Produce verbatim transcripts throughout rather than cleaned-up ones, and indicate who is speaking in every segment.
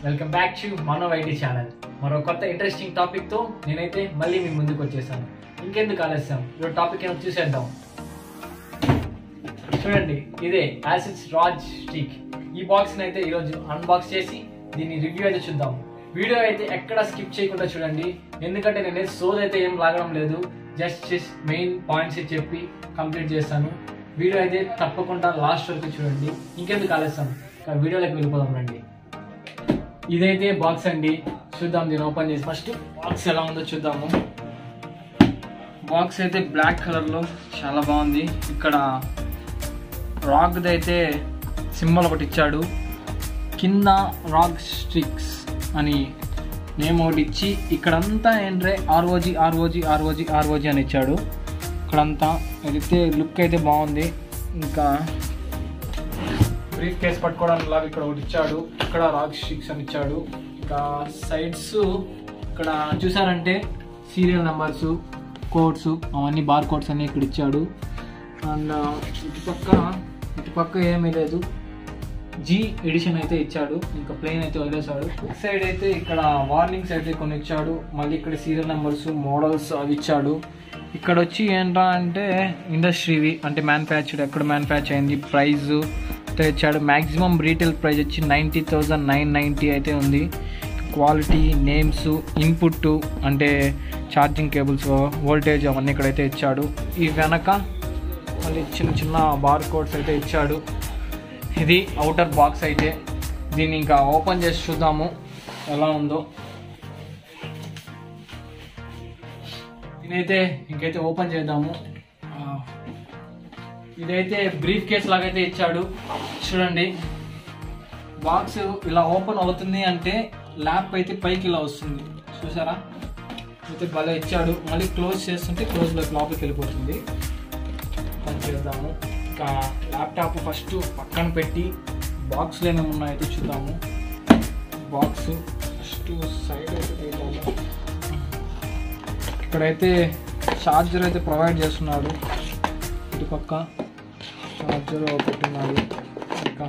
Speaker 1: Welcome back to ManoYT channel. మరో కొత్త interesting topic తో నేనైతే మళ్ళీ మీ ముందుకు వచ్చేసాను. ఇంకెందుకు ఆలస్యం, ఈ టాపిక్ ఏమో చూసేద్దాం. చూడండి, ఇదే ASUS ROG STRIX. ఈ బాక్స్ ని అయితే ఈరోజు అన్బాక్స్ చేసి దీన్ని రివ్యూ అయితే చూద్దాం. వీడియో అయితే ఎక్కడ స్కిప్ చేయకుండా చూడండి, ఎందుకంటే నేను సోది అయితే ఏం లాగడం లేదు, జస్ట్ జస్ట్ మెయిన్ పాయింట్స్ చెప్పి కంప్లీట్ చేస్తాను. వీడియో అయితే తప్పకుండా లాస్ట్ వరకు చూడండి. ఇంకెందుకు ఆలస్యం, వీడియోలోకి వెళ్ళిపోదాం రండి. ఇదైతే బాక్స్ అండి, చూద్దాం దీన్ని ఓపెన్ చేసి. ఫస్ట్ బాక్స్ ఎలా ఉందో చూద్దాము. బాక్స్ అయితే బ్లాక్ కలర్లో చాలా బాగుంది. ఇక్కడ రాగ్ది అయితే సింబల్ ఒకటి ఇచ్చాడు, కింద రాగ్ స్ట్రిక్స్ అని నేమ్ ఒకటి ఇచ్చి ఇక్కడంతా ఏంట్రే ఆర్ఓజీ ఆర్ఓజీ ఆర్ఓజీ ఆర్ఓజీ అని ఇచ్చాడు. ఇక్కడంతా అయితే లుక్ అయితే బాగుంది. ఇంకా బ్రీఫ్ కేస్ పట్టుకోవడానికి లాగా ఇక్కడ ఒకటి ఇచ్చాడు, ఇక్కడ రాగ్ స్ట్రిక్స్ అని ఇచ్చాడు. ఇంకా సైడ్స్ ఇక్కడ చూసారంటే సీరియల్ నెంబర్స్, కోడ్స్, అవన్నీ బార్ కోడ్స్ అన్నీ ఇక్కడ ఇచ్చాడు. అండ్ ఇటుపక్క ఇటుపక్క ఏమీ లేదు, జీ ఎడిషన్ అయితే ఇచ్చాడు. ఇంకా ప్లెయిన్ అయితే వదిలేసాడు. సైడ్ అయితే ఇక్కడ వార్నింగ్స్ అయితే కొన్ని ఇచ్చాడు, మళ్ళీ ఇక్కడ సీరియల్ నెంబర్స్, మోడల్స్ అవి ఇచ్చాడు. ఇక్కడ వచ్చి ఏంట్రా అంటే ఇండస్ట్రీవి, అంటే మ్యానుఫ్యాక్చర్డ్ ఎక్కడ మ్యానుఫ్యాక్చర్ అయింది, ప్రైజ్ అయితే ఇచ్చాడు. మ్యాక్సిమం రీటైల్ ప్రైస్ వచ్చి నైంటీ థౌజండ్ నైన్ నైంటీ అయితే ఉంది. క్వాలిటీ, నేమ్స్, ఇన్పుట్ అంటే ఛార్జింగ్ కేబుల్స్, వోల్టేజ్ అవన్నీ ఇక్కడైతే ఇచ్చాడు. ఈ వెనక మళ్ళీ చిన్న చిన్న బార్ కోడ్స్ అయితే ఇచ్చాడు. ఇది అవుటర్ బాక్స్ అయితే. దీన్ని ఇంకా ఓపెన్ చేసి చూద్దాము ఎలా ఉందో. దీనైతే ఇంకైతే ఓపెన్ చేద్దాము. ఇదైతే బ్రీఫ్ కేస్ లాగైతే ఇచ్చాడు. చూడండి, బాక్స్ ఇలా ఓపెన్ అవుతుంది అంటే ల్యాప్ అయితే పైకి ఇలా వస్తుంది, చూసారా? అయితే భలే ఇచ్చాడు. మళ్ళీ క్లోజ్ చేస్తుంటే క్లోజ్ లోపలికి వెళ్ళిపోతుంది. ఓపెన్ చేద్దాము. ఇంకా ల్యాప్టాప్ ఫస్ట్ పక్కన పెట్టి బాక్స్లో ఏమేమి ఉన్నాయో అయితే చూద్దాము. బాక్స్ ఫస్ట్ సైడ్ అయితే తీద్దాము. ఇక్కడైతే ఛార్జర్ అయితే ప్రొవైడ్ చేస్తున్నాడు, ఇటుపక్క ఛార్జర్ పెట్టున్నాడు. ఇంకా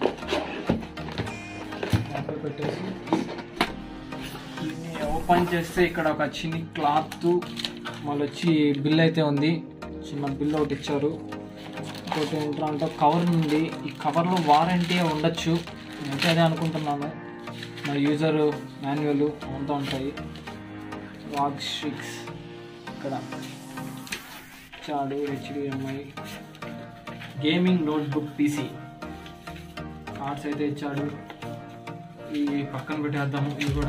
Speaker 1: పెట్టేసి దీన్ని ఓపెన్ చేస్తే ఇక్కడ ఒక చిన్న క్లాత్, మళ్ళీ వచ్చి బిల్ అయితే ఉంది, చిన్న బిల్ ఒకటి ఇచ్చారు. ఇంకోటి ఏంటంటే అంటే కవర్ ఉంది. ఈ కవర్లో వారంటీ ఉండొచ్చు, నేనైతే అదే అనుకుంటున్నాను. మరి యూజర్ మాన్యువల్ అంతా ఉంటాయి. రాగ్ స్ట్రిక్స్ ఇక్కడ ఇచ్చాడు. HDMI gaming notebook PC cards అయితే ఇచ్చాడు. ఈ పక్కన పెట్టేద్దాము. ఇవి కూడా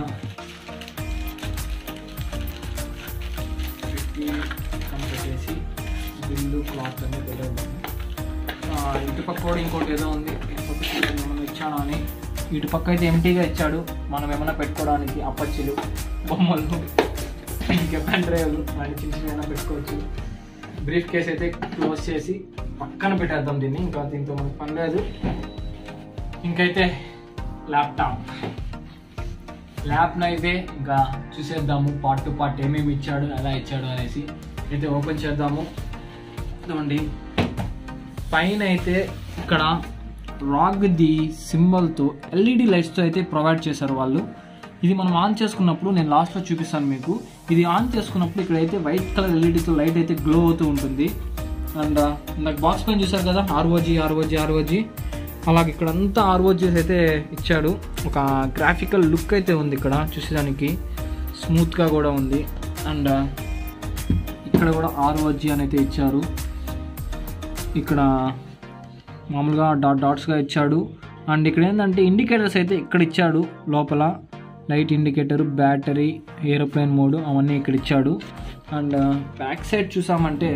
Speaker 1: పెట్టి పక్కన పెట్టేసి బిల్లు, క్లాత్ అన్నీ పెట్టేద్దాము. ఇటు పక్క కూడా ఇంకోటి ఏదో ఉంది, మనం ఇచ్చాను అని. ఇటు పక్క అయితే ఎంటీగా ఇచ్చాడు, మనం ఏమైనా పెట్టుకోవడానికి అప్పచ్చిలు, బొమ్మలు, ఇంకా పెన్ డ్రైవ్లు అలాంటి చిన్న చిన్న ఏమైనా పెట్టుకోవచ్చు. బ్రీఫ్ కేస్ అయితే క్లోజ్ చేసి పక్కన పెట్టేద్దాం దీన్ని, ఇంకా దీంతో మనకు పని లేదు. ఇంకైతే ల్యాప్టాప్ ల్యాప్ను అయితే ఇంకా చూసేద్దాము, పార్ట్ టు పార్ట్ ఏమేమి ఇచ్చాడు, ఎలా ఇచ్చాడు అనేసి. అయితే ఓపెన్ చేద్దాము. చూడండి, పైన అయితే ఇక్కడ రాగ్ది సింబల్తో ఎల్ఈడి లైట్స్తో అయితే ప్రొవైడ్ చేశారు వాళ్ళు. ఇది మనం ఆన్ చేసుకున్నప్పుడు, నేను లాస్ట్లో చూపిస్తాను మీకు, ఇది ఆన్ చేసుకున్నప్పుడు ఇక్కడైతే వైట్ కలర్ ఎల్ఈడితో లైట్ అయితే గ్లో అవుతూ ఉంటుంది. అండ్ నాకు బాక్స్ పైన చూసారు కదా ఆర్ఓజీ ఆర్ఓజీ ఆర్ఓజీ, అలాగే ఇక్కడ అంతా ఆర్ఓజీస్ అయితే ఇచ్చాడు. ఒక గ్రాఫికల్ లుక్ అయితే ఉంది ఇక్కడ చూసేదానికి, స్మూత్గా కూడా ఉంది. అండ్ ఇక్కడ కూడా ఆర్ఓజీ అని అయితే ఇచ్చారు. ఇక్కడ మామూలుగా డాట్ డాట్స్గా ఇచ్చాడు. అండ్ ఇక్కడ ఏంటంటే ఇండికేటర్స్ అయితే ఇక్కడ ఇచ్చాడు, లోపల light indicator, battery, aeroplane mode అవన్నీ ఇక్కడ ఇచ్చాడు. అండ్ బ్యాక్ సైడ్ చూసామంటే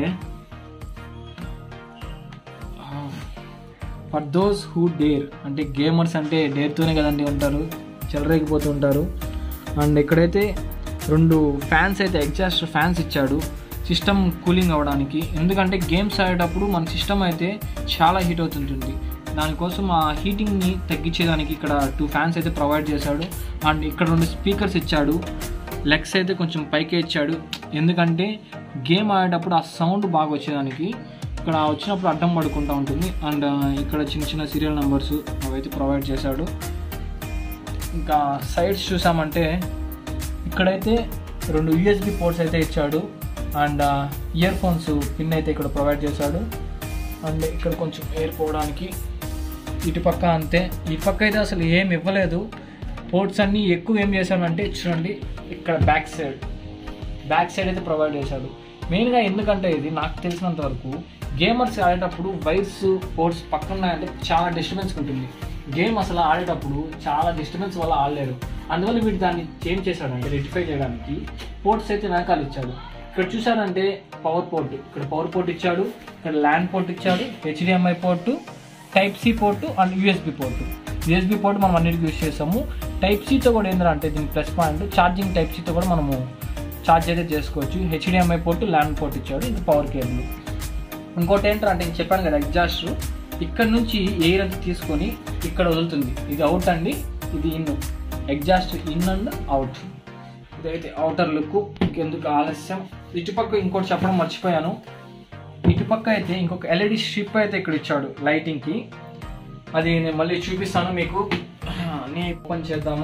Speaker 1: ఫర్ దోస్ హూ డేర్, అంటే గేమర్స్ అంటే డేర్తోనే కదండి ఉంటారు, చెలరేగిపోతూ ఉంటారు. అండ్ ఇక్కడైతే రెండు ఫ్యాన్స్ అయితే ఎగ్జాస్ట్ ఫ్యాన్స్ ఇచ్చాడు సిస్టమ్ కూలింగ్ అవ్వడానికి. ఎందుకంటే గేమ్స్ ఆడేటప్పుడు మన సిస్టమ్ అయితే చాలా హీట్ అవుతుంటుంది, దానికోసం ఆ హీటింగ్ని తగ్గించేదానికి ఇక్కడ టూ ఫ్యాన్స్ అయితే ప్రొవైడ్ చేశాడు. అండ్ ఇక్కడ రెండు స్పీకర్స్ ఇచ్చాడు, లెగ్స్ అయితే కొంచెం పైకే ఇచ్చాడు, ఎందుకంటే గేమ్ ఆడేటప్పుడు ఆ సౌండ్ బాగా వచ్చేదానికి. ఇక్కడ వచ్చినప్పుడు అడ్డం పడుకుంటూ ఉంటుంది. అండ్ ఇక్కడ చిన్న చిన్న సీరియల్ నెంబర్స్ అవైతే ప్రొవైడ్ చేశాడు. ఇంకా సైడ్స్ చూసామంటే ఇక్కడైతే రెండు యూఎస్బి పోర్ట్స్ అయితే ఇచ్చాడు అండ్ ఇయర్ ఫోన్స్ పిన్ అయితే ఇక్కడ ప్రొవైడ్ చేశాడు అండ్ ఇక్కడ కొంచెం ఎయిర్ పోవడానికి ఇటు పక్క అంతే. ఈ పక్క అయితే అసలు ఏం ఇవ్వలేదు. పోర్ట్స్ అన్నీ ఎక్కువ ఏం చేశాడంటే చూడండి ఇక్కడ బ్యాక్ సైడ్ బ్యాక్ సైడ్ అయితే ప్రొవైడ్ చేశాడు. మెయిన్గా ఎందుకంటే ఇది నాకు తెలిసినంత వరకు గేమర్స్ ఆడేటప్పుడు వైర్స్ పోర్ట్స్ పక్కన ఉన్నాయంటే చాలా డిస్టర్బెన్స్ ఉంటుంది. గేమ్ అసలు ఆడేటప్పుడు చాలా డిస్టర్బెన్స్ వల్ల ఆడలేరు. అందువల్ల వీడు దాన్ని చేంజ్ చేశాడంటే రెక్టిఫై చేయడానికి పోర్ట్స్ అయితే వెనకాల ఇచ్చాడు. ఇక్కడ చూసారంటే పవర్ పోర్ట్, ఇక్కడ పవర్ పోర్ట్ ఇచ్చాడు, ఇక్కడ ల్యాండ్ పోర్ట్ ఇచ్చాడు, HDMI port, type C port and USB port. USB port మనం అన్నిటికీ యూజ్ చేస్తాము. టైప్ సితో కూడా ఏంటంటే దీనికి ప్లస్ పాయింట్ ఛార్జింగ్ టైప్ సితో కూడా మనము ఛార్జ్ అయితే చేసుకోవచ్చు. హెచ్డిఎంఐ పోర్టు, ల్యాండ్ పోర్ట్ ఇచ్చాడు, ఇది పవర్ కేబుల్. ఇంకోటి ఏంటంటే నేను చెప్పాను కదా ఎగ్జాస్ట్, ఇక్కడ నుంచి ఎయిర్ అంతా తీసుకొని ఇక్కడ వదులుతుంది. ఇది అవుట్ అండి, ఇది in. Exhaust in and out. ఇదైతే అవుటర్ లుక్. ఇంకెందుకు ఆలస్యం, ఇటుపక్క ఇంకోటి చెప్పడం మర్చిపోయాను. ఇటుపక్క అయితే ఇంకొక ఎల్ఈడి స్ట్రిప్ అయితే ఇక్కడ ఇచ్చాడు లైటింగ్కి. అది నేను మళ్ళీ చూపిస్తాను మీకు. నేను ఓపెన్ చేద్దాము.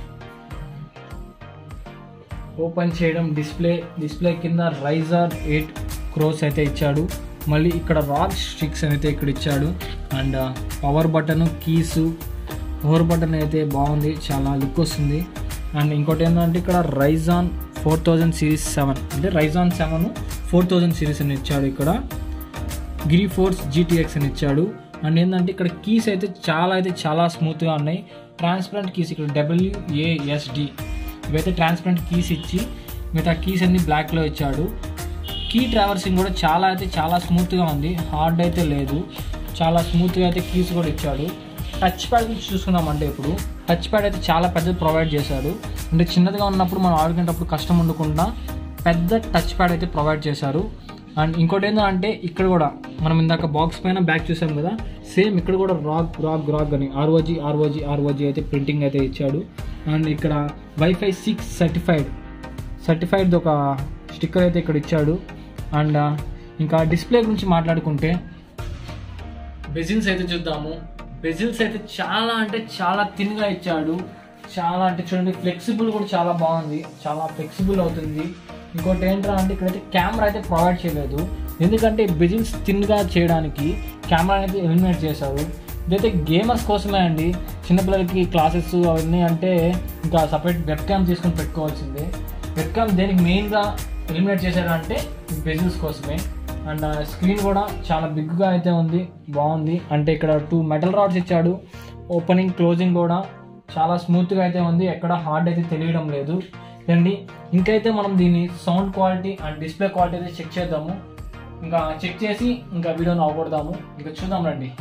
Speaker 1: ఓపెన్ చేయడం డిస్ప్లే డిస్ప్లే కింద రైజర్ ఎయిట్ క్రోస్ అయితే ఇచ్చాడు. మళ్ళీ ఇక్కడ రాగ్ స్ట్రిక్స్ అయితే ఇక్కడ ఇచ్చాడు and power button, keys, power button అయితే బాగుంది, చాలా లుక్ వస్తుంది. అండ్ ఇంకోటి ఏంటంటే ఇక్కడ Ryzen four thousand series seven అంటే Ryzen seven four thousand series అని ఇచ్చాడు. ఇక్కడ గిరి ఫోర్స్ జీటీఎక్స్ అని ఇచ్చాడు. అండ్ ఏంటంటే ఇక్కడ కీస్ అయితే చాలా అయితే చాలా స్మూత్గా ఉన్నాయి. ట్రాన్స్పరెంట్ కీస్ ఇక్కడ డబ్ల్యూఏఎస్డి ఇవైతే ట్రాన్స్పరెంట్ కీస్ ఇచ్చి మిగతా కీస్ అన్ని బ్లాక్లో ఇచ్చాడు. కీ ట్రావర్సింగ్ కూడా చాలా అయితే చాలా స్మూత్గా ఉంది, హార్డ్ అయితే లేదు, చాలా స్మూత్గా అయితే కీస్ కూడా ఇచ్చాడు. టచ్ ప్యాడ్ నుంచి చూసుకున్నామంటే ఇప్పుడు టచ్ ప్యాడ్ అయితే చాలా పెద్దది ప్రొవైడ్ చేశాడు. అంటే చిన్నదిగా ఉన్నప్పుడు మనం ఆడుకునేటప్పుడు కష్టం ఉండకుండా పెద్ద టచ్ ప్యాడ్ అయితే ప్రొవైడ్ చేశారు. అండ్ ఇంకోటి ఏంటంటే ఇక్కడ కూడా మనం ఇందాక బాక్స్ పైన బ్యాక్ చూసాం కదా, సేమ్ ఇక్కడ కూడా రాగ్ రాగ్ రాగ్ అని ఆర్ఓజీ ఆర్ఓజీ ఆర్ఓజీ అయితే ప్రింటింగ్ అయితే ఇచ్చాడు. అండ్ ఇక్కడ వైఫై సిక్స్ సర్టిఫైడ్ సర్టిఫైడ్ ఒక స్టిక్కర్ అయితే ఇక్కడ ఇచ్చాడు. అండ్ ఇంకా డిస్ప్లే గురించి మాట్లాడుకుంటే బెజిల్స్ అయితే చూద్దాము. బెజిల్స్ అయితే చాలా అంటే చాలా థిన్గా ఇచ్చాడు. చాలా అంటే చూడండి ఫ్లెక్సిబుల్ కూడా చాలా బాగుంది, చాలా ఫ్లెక్సిబుల్ అవుతుంది. ఇంకోటి ఏంట్రా అంటే ఇక్కడైతే కెమెరా అయితే ప్రొవైడ్ చేయలేదు, ఎందుకంటే బెజిల్స్ థిన్గా చేయడానికి కెమెరా అయితే ఎలిమినేట్ చేశారు. ఇదైతే గేమర్స్ కోసమే అండి. చిన్నపిల్లలకి క్లాసెస్ అవన్నీ అంటే ఇంకా సపరేట్ వెబ్ క్యామ్ తీసుకొని పెట్టుకోవాల్సిందే. వెబ్ క్యామ్ దేనికి మెయిన్గా ఎలిమినేట్ చేశారంటే బెజిల్స్ కోసమే. అండ్ స్క్రీన్ కూడా చాలా బిగ్గా అయితే ఉంది, బాగుంది. అంటే ఇక్కడ టూ మెటల్ రాడ్స్ ఇచ్చాడు, ఓపెనింగ్ క్లోజింగ్ కూడా చాలా స్మూత్గా అయితే ఉంది, ఎక్కడ హార్డ్ అయితే తెలియడం లేదు అండి. ఇంకైతే మనం దీని sound quality and display quality అయితే చెక్ చేద్దాము. ఇంకా చెక్ చేసి ఇంకా వీడియోని అవగొడదాము. ఇంకా చూద్దాం రండి.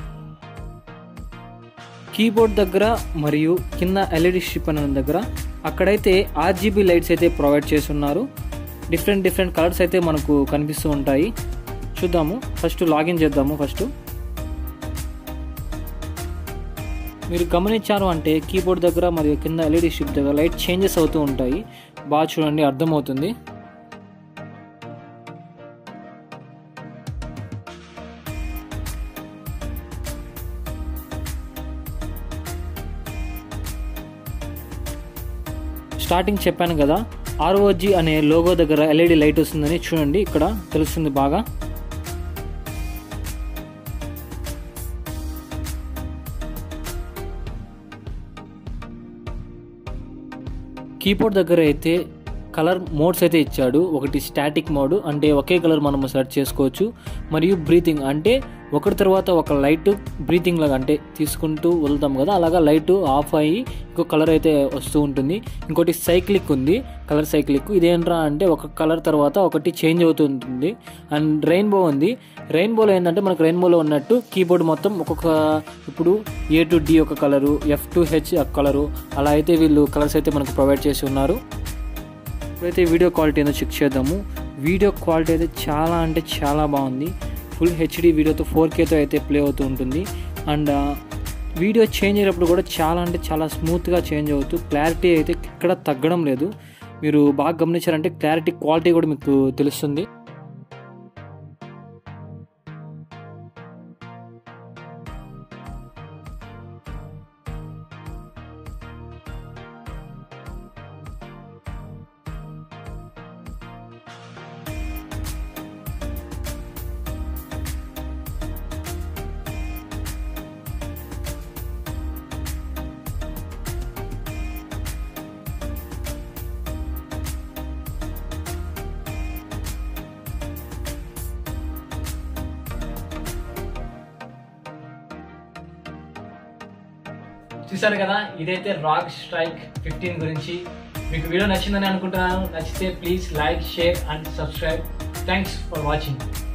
Speaker 1: కీబోర్డ్ దగ్గర మరియు కింద ఎల్ఈడి స్ట్రిప్ అనే దగ్గర అక్కడైతే ఆర్జీబీ లైట్స్ అయితే ప్రొవైడ్ చేసి ఉన్నారు. డిఫరెంట్ డిఫరెంట్ కలర్స్ అయితే మనకు కనిపిస్తూ ఉంటాయి. చూద్దాము. ఫస్ట్ లాగిన్ చేద్దాము. ఫస్ట్ మీరు గమనించారు అంటే కీబోర్డ్ దగ్గర మరియు కింద ఎల్ఈడి స్ట్రిప్ దగ్గర లైట్ చేంజెస్ అవుతూ ఉంటాయి. బాగా చూడండి, అర్థమవుతుంది. స్టార్టింగ్ చెప్పాను కదా ఆర్ఓజీ అనే లోగో దగ్గర ఎల్ఈడి లైట్ వస్తుందని, చూడండి ఇక్కడ తెలుస్తుంది బాగా. కీబోర్డ్ దగ్గర అయితే కలర్ మోడ్స్ అయితే ఇచ్చాడు. ఒకటి స్టాటిక్ మోడ్ అంటే ఒకే కలర్ మనము సెర్చ్ చేసుకోవచ్చు, మరియు బ్రీతింగ్ అంటే ఒకటి తర్వాత ఒక లైట్ బ్రీతింగ్ లాగా అంటే తీసుకుంటూ వదులుతాం కదా, అలాగా లైట్ ఆఫ్ అయ్యి ఇంకో కలర్ అయితే వస్తూ ఉంటుంది. ఇంకోటి సైక్లిక్ ఉంది, కలర్ సైక్లిక్. ఇదేంట్రా అంటే ఒక కలర్ తర్వాత ఒకటి చేంజ్ అవుతూ ఉంటుంది. అండ్ రెయిన్బో ఉంది. రెయిన్బోలో ఏంటంటే మనకు రెయిన్బోలో ఉన్నట్టు కీబోర్డ్ మొత్తం ఒక్కొక్క, ఇప్పుడు ఏ టు డి ఒక కలరు, ఎఫ్ టు హెచ్ ఒక కలరు, అలా అయితే వీళ్ళు కలర్స్ అయితే మనకు ప్రొవైడ్ చేసి ఉన్నారు. ఇప్పుడైతే వీడియో క్వాలిటీ ఏదో చెక్ చేద్దాము. వీడియో క్వాలిటీ అయితే చాలా అంటే చాలా బాగుంది. ఫుల్ హెచ్డి వీడియోతో ఫోర్ కేతో అయితే ప్లే అవుతూ ఉంటుంది. అండ్ వీడియో చేంజ్ అయ్యేటప్పుడు కూడా చాలా అంటే చాలా స్మూత్గా చేంజ్ అవుతూ క్లారిటీ అయితే ఇక్కడ తగ్గడం లేదు. మీరు బాగా గమనించారంటే క్లారిటీ క్వాలిటీ కూడా మీకు తెలుస్తుంది. చూసారు కదా, ఇదైతే రాగ్ స్ట్రైక్ ఫిఫ్టీన్ గురించి. మీకు వీడియో నచ్చిందని అనుకుంటున్నాను. నచ్చితే please like, share and subscribe. Thanks for watching.